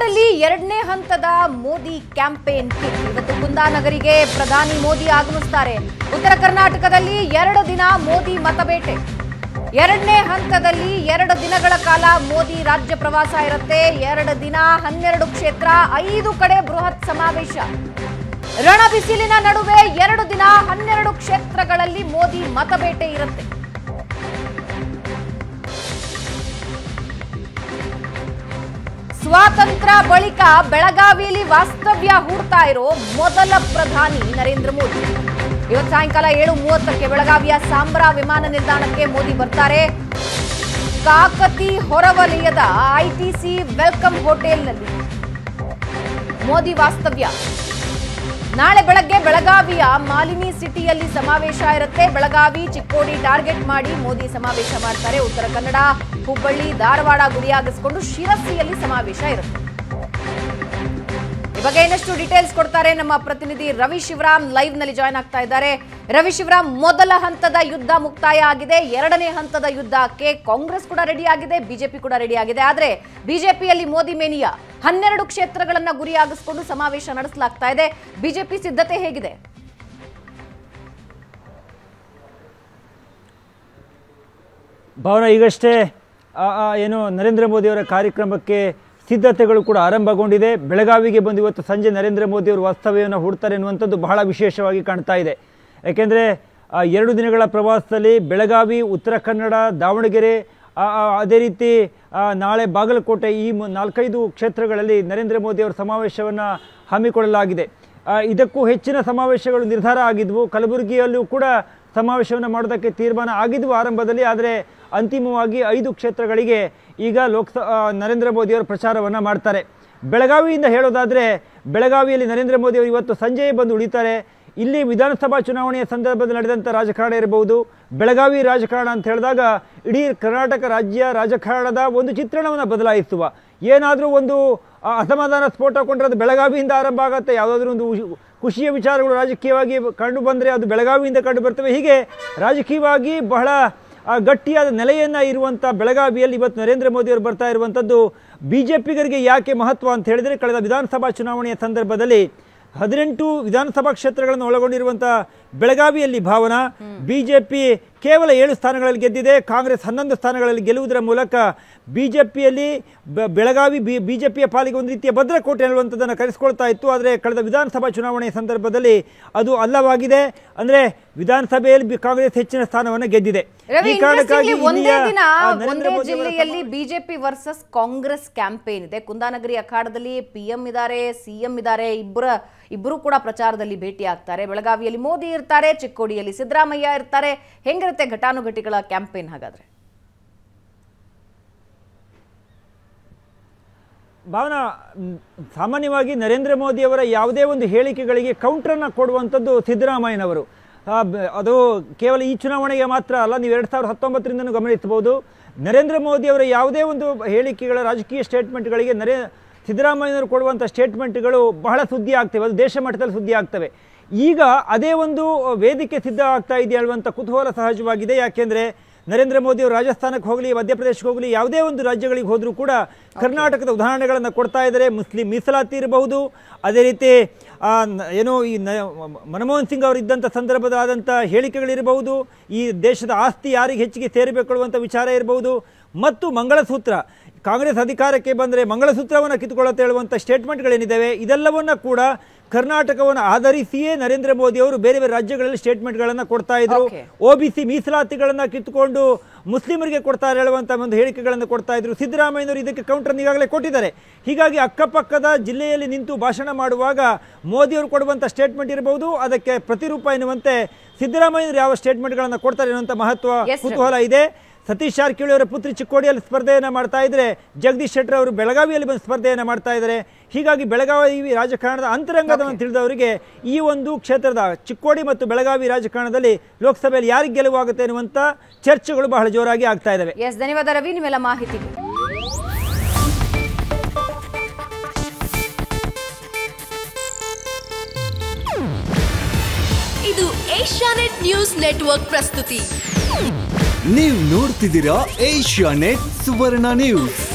ನಾಡಲ್ಲಿ ಎರಡನೇ ಹಂತದ ಮೋದಿ ಕ್ಯಾಂಪೇನ್ ಕಿಕ್ ಇವತ್ತು ಕುಂದಾನಗರಿಗೆ ಪ್ರಧಾನಿ ಮೋದಿ ಆಗಮಿಸುತ್ತಾರೆ. ಉತ್ತರ ಕರ್ನಾಟಕದಲ್ಲಿ 2 ದಿನ ಮೋದಿ ಮತಬೇಟೆ. ಎರಡನೇ ಹಂತದಲ್ಲಿ 2 ದಿನಗಳ ಕಾಲ ಮೋದಿ ರಾಜ್ಯ ಪ್ರವಾಸ ಇರುತ್ತೆ. 2 ದಿನ 12 ಕ್ಷೇತ್ರ 5 ಕಡೆ ಬೃಹತ್ ಸಮಾವೇಶ. ರಣ ಬಿಸಿಲಿನ ನಡುವೆ 2 ದಿನ 12 ಕ್ಷೇತ್ರಗಳಲ್ಲಿ ಮೋದಿ ಮತಬೇಟೆ ಇರುತ್ತೆ. ಸ್ವಾತಂತ್ರ್ಯ ಬಳಿಕ ಬೆಳಗಾವಿಯಲ್ಲಿ ವಾಸ್ತವ್ಯ ಹೂಡ್ತಾ ಇರೋ ಮೊದಲ ಪ್ರಧಾನಿ ನರೇಂದ್ರ ಮೋದಿ ಇವತ್ತು ಸಾಯಂಕಾಲ 7:30ಕ್ಕೆ ಬೆಳಗಾವಿಯ ಸಾಂಬ್ರಾ ವಿಮಾನ ನಿಲ್ದಾಣಕ್ಕೆ ಮೋದಿ ಬರ್ತಾರೆ. ಕಾಕತಿ ಹೊರವಲಯದ ಐಟಿಸಿ ವೆಲ್ಕಮ್ ಹೋಟೆಲ್ನಲ್ಲಿ ಮೋದಿ ವಾಸ್ತವ್ಯ. ನಾಳೆ ಬೆಳಗ್ಗೆ ಬೆಳಗಾವಿಯ ಮಾಲಿನಿ ಸಿಟಿಯಲ್ಲಿ ಸಮಾವೇಶ ಇರುತ್ತೆ. ಬೆಳಗಾವಿ ಚಿಕ್ಕೋಡಿ ಟಾರ್ಗೆಟ್ ಮಾಡಿ ಮೋದಿ ಸಮಾವೇಶ ಮಾಡ್ತಾರೆ. ಉತ್ತರ ಕನ್ನಡ, ಹುಬ್ಬಳ್ಳಿ, ಧಾರವಾಡ ಗುರಿಯಾಗಿಸಿಕೊಂಡು ಶಿರಸಿಯಲ್ಲಿ ಸಮಾವೇಶ ಇರುತ್ತೆ. ಈ ಬಗ್ಗೆ ಇನ್ನಷ್ಟು ಡೀಟೇಲ್ಸ್ ಕೊಡ್ತಾರೆ ನಮ್ಮ ಪ್ರತಿನಿಧಿ ರವಿ ಶಿವರಾಮ್. ಲೈವ್ ನಲ್ಲಿ ಜಾಯ್ನ್ ಆಗ್ತಾ ಇದ್ದಾರೆ. ರವಿ ಶಿವರಾಮ್, ಮೊದಲ ಹಂತದ ಯುದ್ಧ ಮುಕ್ತಾಯ ಆಗಿದೆ. 2ನೇ ಹಂತದ ಯುದ್ಧಕ್ಕೆ ಕಾಂಗ್ರೆಸ್ ಕೂಡ ರೆಡಿ ಆಗಿದೆ, ಬಿಜೆಪಿ ಕೂಡ ರೆಡಿ ಆಗಿದೆ. ಆದ್ರೆ ಬಿಜೆಪಿಯಲ್ಲಿ ಮೋದಿ ಮೇನಿಯಾ 12 ಕ್ಷೇತ್ರಗಳನ್ನ ಗುರಿಯಾಗಿಸಿಕೊಂಡು ಸಮಾವೇಶ ನಡೆಸಲಾಗ್ತಾ ಇದೆ. ಬಿಜೆಪಿ ಸಿದ್ಧತೆ ಹೇಗಿದೆ? ಭಾವನಾ, ಈಗಷ್ಟೇ ಏನು ನರೇಂದ್ರ ಮೋದಿ ಅವರ ಕಾರ್ಯಕ್ರಮಕ್ಕೆ ಸಿದ್ಧತೆಗಳು ಕೂಡ ಆರಂಭಗೊಂಡಿದೆ. ಬೆಳಗಾವಿಗೆ ಬಂದು ಇವತ್ತು ಸಂಜೆ ನರೇಂದ್ರ ಮೋದಿ ಅವರು ವಾಸ್ತವ್ಯವನ್ನು ಹೂಡ್ತಾರೆ ಎನ್ನುವಂಥದ್ದು ಬಹಳ ವಿಶೇಷವಾಗಿ ಕಾಣ್ತಾ ಇದೆ. ಯಾಕೆಂದರೆ 2 ದಿನಗಳ ಪ್ರವಾಸದಲ್ಲಿ ಬೆಳಗಾವಿ, ಉತ್ತರ ಕನ್ನಡ, ದಾವಣಗೆರೆ, ಅದೇ ರೀತಿ ನಾಳೆ ಬಾಗಲಕೋಟೆ, ಈ 4-5 ಕ್ಷೇತ್ರಗಳಲ್ಲಿ ನರೇಂದ್ರ ಮೋದಿ ಅವರ ಸಮಾವೇಶವನ್ನು ಹಮ್ಮಿಕೊಳ್ಳಲಾಗಿದೆ. ಇದಕ್ಕೂ ಹೆಚ್ಚಿನ ಸಮಾವೇಶಗಳು ನಿರ್ಧಾರ ಆಗಿದ್ವು. ಕಲಬುರಗಿಯಲ್ಲೂ ಕೂಡ ಸಮಾವೇಶವನ್ನು ಮಾಡೋದಕ್ಕೆ ತೀರ್ಮಾನ ಆಗಿದ್ವು ಆರಂಭದಲ್ಲಿ. ಆದರೆ ಅಂತಿಮವಾಗಿ 5 ಕ್ಷೇತ್ರಗಳಿಗೆ ಈಗ ನರೇಂದ್ರ ಮೋದಿಯವರು ಪ್ರಚಾರವನ್ನು ಮಾಡ್ತಾರೆ. ಬೆಳಗಾವಿಯಿಂದ ಹೇಳೋದಾದರೆ, ಬೆಳಗಾವಿಯಲ್ಲಿ ನರೇಂದ್ರ ಮೋದಿ ಅವರು ಇವತ್ತು ಸಂಜೆಯೇ ಬಂದು ಉಳಿತಾರೆ. ಇಲ್ಲಿ ವಿಧಾನಸಭಾ ಚುನಾವಣೆಯ ಸಂದರ್ಭದಲ್ಲಿ ನಡೆದಂಥ ರಾಜಕಾರಣ ಇರಬಹುದು. ಬೆಳಗಾವಿ ರಾಜಕಾರಣ ಅಂತ ಹೇಳಿದಾಗ ಇಡೀ ಕರ್ನಾಟಕ ರಾಜ್ಯ ರಾಜಕಾರಣದ ಒಂದು ಚಿತ್ರಣವನ್ನು ಬದಲಾಯಿಸುವ, ಏನಾದರೂ ಒಂದು ಅಸಮಾಧಾನ ಸ್ಫೋಟ ಕೊಂಡ್ರೆ ಅದು ಬೆಳಗಾವಿಯಿಂದ ಆರಂಭ ಆಗುತ್ತೆ. ಯಾವುದಾದ್ರೂ ಒಂದು ಖುಷಿಯ ವಿಚಾರಗಳು ರಾಜಕೀಯವಾಗಿ ಕಂಡು ಬಂದರೆ ಅದು ಬೆಳಗಾವಿಯಿಂದ ಕಂಡು ಬರ್ತವೆ. ಹೀಗೆ ರಾಜಕೀಯವಾಗಿ ಬಹಳ ಗಟ್ಟಿಯಾದ ನೆಲೆಯನ್ನು ಇರುವಂಥ ಬೆಳಗಾವಿಯಲ್ಲಿ ಇವತ್ತು ನರೇಂದ್ರ ಮೋದಿ ಅವರು ಬರ್ತಾ ಇರುವಂಥದ್ದು ಬಿಜೆಪಿಗರಿಗೆ ಯಾಕೆ ಮಹತ್ವ ಅಂತ ಹೇಳಿದರೆ, ಕಳೆದ ವಿಧಾನಸಭಾ ಚುನಾವಣೆಯ ಸಂದರ್ಭದಲ್ಲಿ 18 ವಿಧಾನಸಭಾ ಕ್ಷೇತ್ರಗಳನ್ನು ಒಳಗೊಂಡಿರುವಂಥ ಬೆಳಗಾವಿಯಲ್ಲಿ ಭಾವನಾ ಬಿಜೆಪಿ ಕೇವಲ 7 ಸ್ಥಾನಗಳಲ್ಲಿ ಗೆದ್ದಿದೆ. ಕಾಂಗ್ರೆಸ್ 11 ಸ್ಥಾನಗಳಲ್ಲಿ ಗೆಲ್ಲುವುದರ ಮೂಲಕ ಬಿಜೆಪಿಯಲ್ಲಿ ಬೆಳಗಾವಿ ಬಿಜೆಪಿಯ ಪಾಲಿಗೆ ಒಂದು ರೀತಿಯ ಭದ್ರಕೋಟೆ ಅನ್ನುವಂಥದ್ದನ್ನು ಕರೆಸಿಕೊಳ್ತಾ ಇತ್ತು. ಆದರೆ ಕಳೆದ ವಿಧಾನಸಭಾ ಚುನಾವಣೆಯ ಸಂದರ್ಭದಲ್ಲಿ ಅದು ಅಲ್ಲವಾಗಿದೆ. ಅಂದರೆ ವಿಧಾನಸಭೆಯಲ್ಲಿ ಕಾಂಗ್ರೆಸ್ ಹೆಚ್ಚಿನ ಸ್ಥಾನವನ್ನು ಗೆದ್ದಿದೆ. ಈ ಕಾರಣಕ್ಕಾಗಿ ಒಂದೇ ಜಿಲ್ಲೆಯಲ್ಲಿ ಬಿಜೆಪಿ ವರ್ಸಸ್ ಕಾಂಗ್ರೆಸ್ ಕ್ಯಾಂಪೇನ್ ಇದೆ. ಕುಂದಾನಗರಿ ಅಖಾಡದಲ್ಲಿ PM ಇದ್ದಾರೆ, CM ಇದ್ದಾರೆ, ಇಬ್ಬರು ಕೂಡ ಪ್ರಚಾರದಲ್ಲಿ ಭೇಟಿ ಆಗ್ತಾರೆ. ಬೆಳಗಾವಿಯಲ್ಲಿ ಮೋದಿ ಇರ್ತಾರೆ, ಚಿಕ್ಕೋಡಿಯಲ್ಲಿ ಸಿದ್ದರಾಮಯ್ಯ ಇರ್ತಾರೆ. ಹೆಂಗಿರುತ್ತೆ ಘಟಾನುಘಟಿಗಳ ಕ್ಯಾಂಪೇನ್ ಹಾಗಾದ್ರೆ? ಭಾವನಾ, ಸಾಮಾನ್ಯವಾಗಿ ನರೇಂದ್ರ ಮೋದಿ ಅವರ ಯಾವುದೇ ಒಂದು ಹೇಳಿಕೆಗಳಿಗೆ ಕೌಂಟ್ರನ್ನು ಕೊಡುವಂಥದ್ದು ಸಿದ್ದರಾಮಯ್ಯನವರು. ಅದು ಕೇವಲ ಈ ಚುನಾವಣೆಗೆ ಮಾತ್ರ ಅಲ್ಲ, ನೀವು 2019ರಿಂದನೂ ಗಮನಿಸಬಹುದು. ನರೇಂದ್ರ ಮೋದಿ ಅವರ ಯಾವುದೇ ಒಂದು ಹೇಳಿಕೆಗಳ ರಾಜಕೀಯ ಸ್ಟೇಟ್ಮೆಂಟ್ಗಳಿಗೆ ಸಿದ್ದರಾಮಯ್ಯನವರು ಕೊಡುವಂಥ ಸ್ಟೇಟ್ಮೆಂಟ್ಗಳು ಬಹಳ ಸುದ್ದಿ ಆಗ್ತವೆ, ಅದು ದೇಶ ಮಟ್ಟದಲ್ಲಿ ಸುದ್ದಿ ಆಗ್ತವೆ. ಈಗ ಅದೇ ಒಂದು ವೇದಿಕೆ ಸಿದ್ಧ ಆಗ್ತಾ ಇದೆ ಹೇಳುವಂಥ ಕುತೂಹಲ ಸಹಜವಾಗಿದೆ. ಯಾಕೆಂದರೆ ನರೇಂದ್ರ ಮೋದಿ ಅವರು ರಾಜಸ್ಥಾನಕ್ಕೆ ಹೋಗಲಿ, ಮಧ್ಯಪ್ರದೇಶಕ್ಕೆ ಹೋಗಲಿ, ಯಾವುದೇ ಒಂದು ರಾಜ್ಯಗಳಿಗೆ ಹೋದರೂ ಕೂಡ ಕರ್ನಾಟಕದ ಉದಾಹರಣೆಗಳನ್ನು ಕೊಡ್ತಾ ಇದ್ದಾರೆ. ಮುಸ್ಲಿಂ ಮೀಸಲಾತಿ ಇರಬಹುದು, ಅದೇ ರೀತಿ ಏನೋ ಈ ಮನಮೋಹನ್ ಸಿಂಗ್ ಅವರು ಇದ್ದಂಥ ಸಂದರ್ಭದಾದಂಥ ಹೇಳಿಕೆಗಳಿರಬಹುದು, ಈ ದೇಶದ ಆಸ್ತಿ ಯಾರಿಗೆ ಹೆಚ್ಚಿಗೆ ಸೇರಬೇಕೊಳ್ಳುವಂಥ ವಿಚಾರ ಇರಬಹುದು, ಮತ್ತು ಮಂಗಳಸೂತ್ರ, ಕಾಂಗ್ರೆಸ್ ಅಧಿಕಾರಕ್ಕೆ ಬಂದರೆ ಮಂಗಳಸೂತ್ರವನ್ನು ಕಿತ್ತುಕೊಳ್ಳುತ್ತೆ ಹೇಳುವಂಥ ಸ್ಟೇಟ್ಮೆಂಟ್ಗಳೇನಿದ್ದಾವೆ, ಇದೆಲ್ಲವನ್ನ ಕೂಡ ಕರ್ನಾಟಕವನ್ನು ಆಧರಿಸಿಯೇ ನರೇಂದ್ರ ಮೋದಿ ಅವರು ಬೇರೆ ಬೇರೆ ರಾಜ್ಯಗಳಲ್ಲಿ ಸ್ಟೇಟ್ಮೆಂಟ್ಗಳನ್ನು ಕೊಡ್ತಾ ಇದ್ರು. OBC ಮೀಸಲಾತಿಗಳನ್ನು ಕಿತ್ತುಕೊಂಡು ಮುಸ್ಲಿಮರಿಗೆ ಕೊಡ್ತಾರೆ ಹೇಳುವಂಥ ಒಂದು ಹೇಳಿಕೆಗಳನ್ನು ಕೊಡ್ತಾ ಇದ್ರು. ಸಿದ್ದರಾಮಯ್ಯನವರು ಇದಕ್ಕೆ ಕೌಂಟರ್ ಈಗಾಗಲೇ ಕೊಟ್ಟಿದ್ದಾರೆ. ಹೀಗಾಗಿ ಅಕ್ಕಪಕ್ಕದ ಜಿಲ್ಲೆಯಲ್ಲಿ ನಿಂತು ಭಾಷಣ ಮಾಡುವಾಗ ಮೋದಿಯವರು ಕೊಡುವಂಥ ಸ್ಟೇಟ್ಮೆಂಟ್ ಇರಬಹುದು, ಅದಕ್ಕೆ ಪ್ರತಿರೂಪ ಎನ್ನುವಂತೆ ಸಿದ್ದರಾಮಯ್ಯನವರು ಯಾವ ಸ್ಟೇಟ್ಮೆಂಟ್ಗಳನ್ನು ಕೊಡ್ತಾರೆ ಎನ್ನುವಂಥ ಮಹತ್ವ ಕುತೂಹಲ ಇದೆ. ಸತೀಶ್ ಜಾರಕಿಹೊಳಿ ಅವರ ಪುತ್ರಿ ಚಿಕ್ಕೋಡಿಯಲ್ಲಿ ಸ್ಪರ್ಧೆಯನ್ನು ಮಾಡ್ತಾ ಇದ್ರೆ, ಜಗದೀಶ್ ಶೆಟ್ಟರ್ ಅವರು ಬೆಳಗಾವಿಯಲ್ಲಿ ಬಂದು ಸ್ಪರ್ಧೆಯನ್ನು ಮಾಡ್ತಾ ಇದ್ದಾರೆ. ಹೀಗಾಗಿ ಬೆಳಗಾವಿ ರಾಜಕಾರಣದ ಅಂತರಂಗವನ್ನು ತಿಳಿದವರಿಗೆ ಈ ಒಂದು ಕ್ಷೇತ್ರದ ಚಿಕ್ಕೋಡಿ ಮತ್ತು ಬೆಳಗಾವಿ ರಾಜಕಾರಣದಲ್ಲಿ ಲೋಕಸಭೆಯಲ್ಲಿ ಯಾರಿಗೆ ಗೆಲುವಾಗುತ್ತೆ ಎನ್ನುವಂಥ ಚರ್ಚೆಗಳು ಬಹಳ ಜೋರಾಗಿ ಆಗ್ತಾ ಇದ್ದಾವೆ. ಧನ್ಯವಾದ ರವಿ, ನಿಮ್ಮೆಲ್ಲ ಮಾಹಿತಿಗೆ. ಇದು ಏಷ್ಯಾನೆಟ್ ನ್ಯೂಸ್ ನೆಟ್ವರ್ಕ್ ಪ್ರಸ್ತುತಿ. ನೀವು ನೋಡ್ತಿದ್ದೀರಾ ಏಷ್ಯಾನೆಟ್ ಸುವರ್ಣ ನ್ಯೂಸ್.